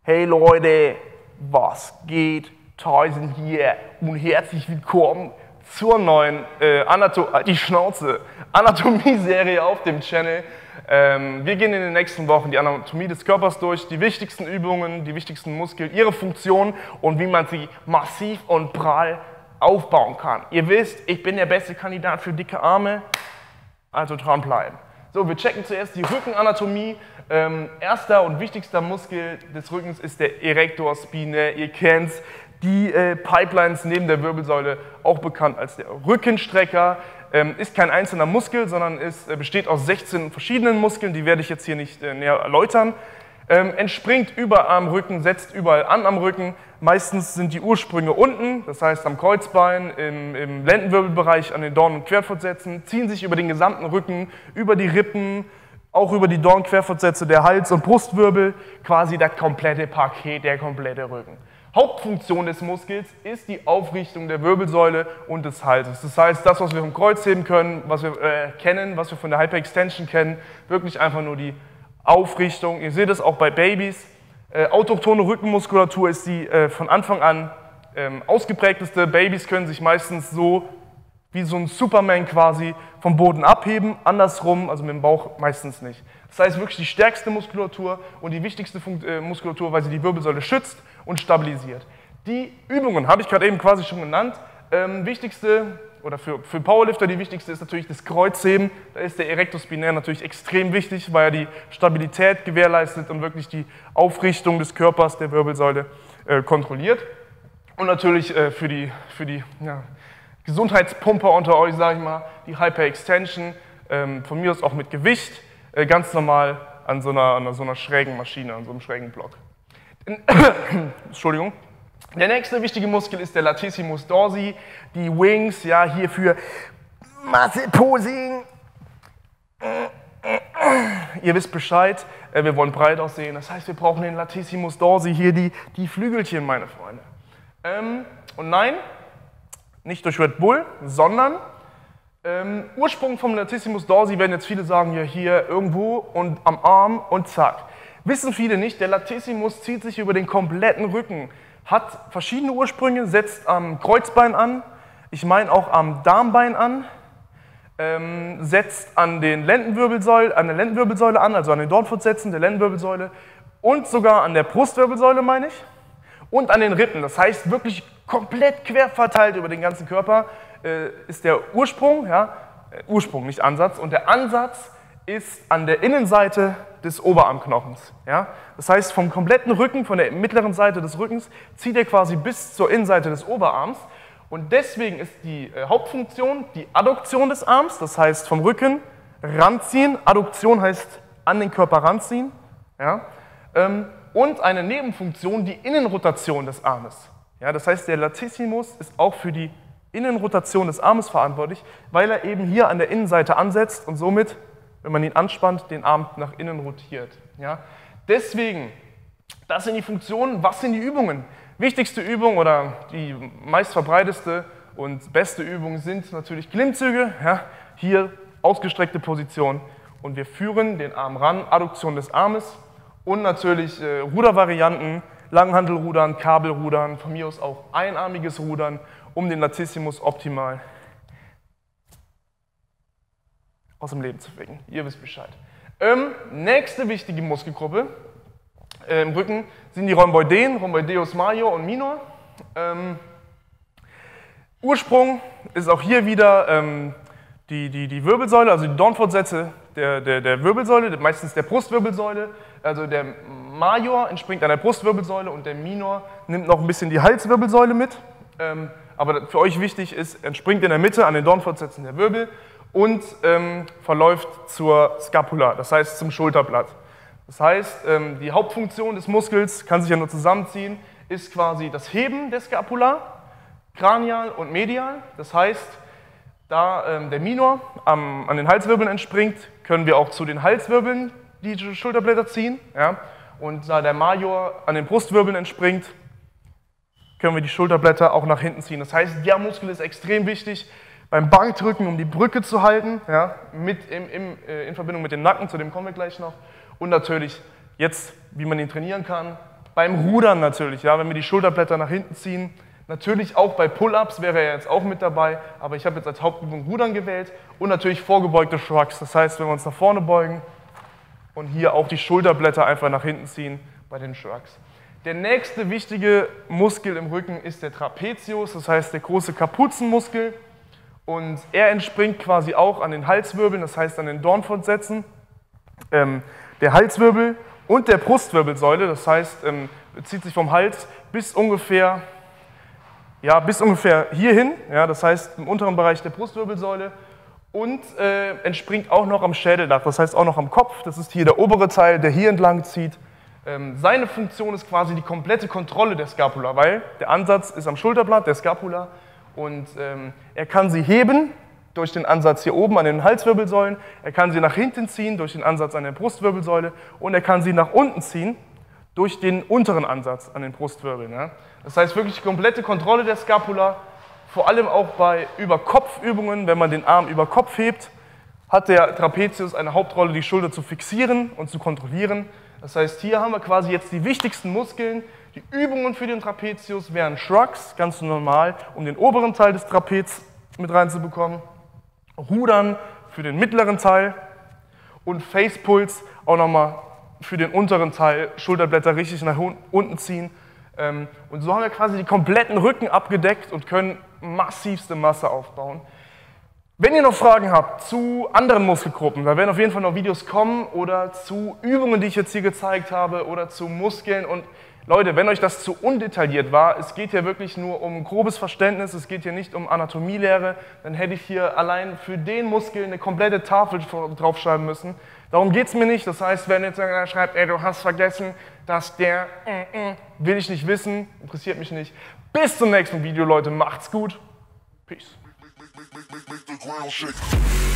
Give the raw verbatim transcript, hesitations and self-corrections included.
Hey Leute, was geht? Tyson hier und herzlich willkommen zur neuen äh, Anato die Schnauze Anatomie-Serie auf dem Channel. Ähm, wir gehen in den nächsten Wochen die Anatomie des Körpers durch, die wichtigsten Übungen, die wichtigsten Muskeln, ihre Funktion und wie man sie massiv und prall aufbauen kann. Ihr wisst, ich bin der beste Kandidat für dicke Arme, also dranbleiben. So, wir checken zuerst die Rückenanatomie. Ähm, erster und wichtigster Muskel des Rückens ist der Erector spinae. Ihr kennt's, die äh, Pipelines neben der Wirbelsäule, auch bekannt als der Rückenstrecker. Ähm, ist kein einzelner Muskel, sondern ist, äh, besteht aus sechzehn verschiedenen Muskeln, die werde ich jetzt hier nicht äh, näher erläutern. Ähm, entspringt überall am Rücken, setzt überall an am Rücken. Meistens sind die Ursprünge unten, das heißt am Kreuzbein, im, im Lendenwirbelbereich, an den Dorn- und Querfortsätzen, ziehen sich über den gesamten Rücken, über die Rippen, auch über die Dorn- und Querfortsätze, der Hals- und Brustwirbel, quasi das komplette Paket, der komplette Rücken. Hauptfunktion des Muskels ist die Aufrichtung der Wirbelsäule und des Halses. Das heißt, das, was wir vom Kreuzheben können, was wir äh, kennen, was wir von der Hyperextension kennen, wirklich einfach nur die Aufrichtung. Ihr seht es auch bei Babys. Äh, autochtone Rückenmuskulatur ist die äh, von Anfang an ähm, ausgeprägteste. Babys können sich meistens so wie so ein Superman quasi vom Boden abheben, andersrum, also mit dem Bauch meistens nicht. Das heißt wirklich die stärkste Muskulatur und die wichtigste Funkt äh, Muskulatur, weil sie die Wirbelsäule schützt und stabilisiert. Die Übungen habe ich gerade eben quasi schon genannt. Ähm, wichtigste, oder für, für Powerlifter die wichtigste ist natürlich das Kreuzheben. Da ist der Erector spinae natürlich extrem wichtig, weil er die Stabilität gewährleistet und wirklich die Aufrichtung des Körpers, der Wirbelsäule äh, kontrolliert. Und natürlich äh, für die, für die ja, Gesundheitspumper unter euch, sage ich mal, die Hyperextension, ähm, von mir aus auch mit Gewicht, äh, ganz normal an so, einer, an so einer schrägen Maschine, an so einem schrägen Block. Entschuldigung. Der nächste wichtige Muskel ist der Latissimus dorsi, die Wings, ja, hier für Muscle Posing. Ihr wisst Bescheid, äh, wir wollen breit aussehen, das heißt, wir brauchen den Latissimus dorsi, hier die, die Flügelchen, meine Freunde. Ähm, und nein, nicht durch Red Bull, sondern ähm, Ursprung vom Latissimus dorsi werden jetzt viele sagen, ja hier irgendwo und am Arm und zack. Wissen viele nicht, der Latissimus zieht sich über den kompletten Rücken, hat verschiedene Ursprünge, setzt am Kreuzbein an, ich meine auch am Darmbein an, ähm, setzt an, den Lendenwirbelsäule, an der Lendenwirbelsäule an, also an den Dornfortsätzen der Lendenwirbelsäule und sogar an der Brustwirbelsäule, meine ich, und an den Rippen. Das heißt wirklich komplett quer verteilt über den ganzen Körper äh, ist der Ursprung, ja, äh, Ursprung, nicht Ansatz, und der Ansatz ist an der Innenseite des Oberarmknochens. Ja? Das heißt, vom kompletten Rücken, von der mittleren Seite des Rückens, zieht er quasi bis zur Innenseite des Oberarms. Und deswegen ist die äh, Hauptfunktion die Adduktion des Arms, das heißt vom Rücken ranziehen. Adduktion heißt an den Körper ranziehen. Ja? Ähm, und eine Nebenfunktion, die Innenrotation des Armes. Ja? Das heißt, der Latissimus ist auch für die Innenrotation des Armes verantwortlich, weil er eben hier an der Innenseite ansetzt und somit, wenn man ihn anspannt, den Arm nach innen rotiert. Ja? Deswegen, das sind die Funktionen. Was sind die Übungen? Wichtigste Übung oder die meistverbreiteste und beste Übung sind natürlich Klimmzüge. Ja? Hier ausgestreckte Position und wir führen den Arm ran, Adduktion des Armes und natürlich äh, Rudervarianten, Langhantelrudern, Kabelrudern, von mir aus auch einarmiges Rudern, um den Latissimus optimal aus dem Leben zu wecken. Ihr wisst Bescheid. Ähm, nächste wichtige Muskelgruppe äh, im Rücken sind die Rhomboideen, Rhomboideus major und minor. Ähm, Ursprung ist auch hier wieder ähm, die, die, die Wirbelsäule, also die Dornfortsätze der, der, der Wirbelsäule, meistens der Brustwirbelsäule. Also der Major entspringt an der Brustwirbelsäule und der Minor nimmt noch ein bisschen die Halswirbelsäule mit. Ähm, aber für euch wichtig ist, entspringt in der Mitte an den Dornfortsätzen der Wirbel und ähm, verläuft zur Scapula, das heißt zum Schulterblatt. Das heißt, ähm, die Hauptfunktion des Muskels, kann sich ja nur zusammenziehen, ist quasi das Heben der Scapula, kranial und medial. Das heißt, da ähm, der Minor am, an den Halswirbeln entspringt, können wir auch zu den Halswirbeln die Schulterblätter ziehen. Ja? Und da der Major an den Brustwirbeln entspringt, können wir die Schulterblätter auch nach hinten ziehen. Das heißt, der Muskel ist extrem wichtig beim Bankdrücken, um die Brücke zu halten, ja, mit im, im, äh, in Verbindung mit dem Nacken, zu dem kommen wir gleich noch. Und natürlich jetzt, wie man ihn trainieren kann, Beim Rudern natürlich, ja, wenn wir die Schulterblätter nach hinten ziehen. Natürlich auch bei Pull-Ups wäre er jetzt auch mit dabei, aber ich habe jetzt als Hauptübung Rudern gewählt und natürlich vorgebeugte Shrugs. Das heißt, wenn wir uns nach vorne beugen und hier auch die Schulterblätter einfach nach hinten ziehen bei den Shrugs. Der nächste wichtige Muskel im Rücken ist der Trapezius, das heißt der große Kapuzenmuskel. Und er entspringt quasi auch an den Halswirbeln, das heißt an den Dornfortsätzen. Ähm, der Halswirbel und der Brustwirbelsäule, das heißt, ähm, zieht sich vom Hals bis ungefähr, ja, bis ungefähr hierhin, ja, das heißt im unteren Bereich der Brustwirbelsäule und äh, entspringt auch noch am Schädeldach, das heißt auch noch am Kopf. Das ist hier der obere Teil, der hier entlang zieht. Ähm, seine Funktion ist quasi die komplette Kontrolle der Scapula, weil der Ansatz ist am Schulterblatt, der Scapula, und ähm, er kann sie heben durch den Ansatz hier oben an den Halswirbelsäulen, er kann sie nach hinten ziehen durch den Ansatz an der Brustwirbelsäule und er kann sie nach unten ziehen durch den unteren Ansatz an den Brustwirbeln. Ja. Das heißt wirklich die komplette Kontrolle der Scapula, vor allem auch bei Über-Kopf-Übungen, wenn man den Arm über Kopf hebt, hat der Trapezius eine Hauptrolle, die Schulter zu fixieren und zu kontrollieren. Das heißt, hier haben wir quasi jetzt die wichtigsten Muskeln. Die Übungen für den Trapezius wären Shrugs, ganz normal, um den oberen Teil des Trapez mit reinzubekommen. Rudern für den mittleren Teil und Facepulls auch nochmal für den unteren Teil, Schulterblätter richtig nach unten ziehen. Und so haben wir quasi die kompletten Rücken abgedeckt und können massivste Masse aufbauen. Wenn ihr noch Fragen habt zu anderen Muskelgruppen, da werden auf jeden Fall noch Videos kommen oder zu Übungen, die ich jetzt hier gezeigt habe oder zu Muskeln. Und Leute, wenn euch das zu undetailliert war, es geht hier wirklich nur um grobes Verständnis, es geht hier nicht um Anatomielehre, dann hätte ich hier allein für den Muskel eine komplette Tafel draufschreiben müssen. Darum geht es mir nicht. Das heißt, wenn jetzt einer schreibt, ey, du hast vergessen, dass der, äh, äh, will ich nicht wissen, interessiert mich nicht. Bis zum nächsten Video, Leute, macht's gut. Peace. Make the ground shake.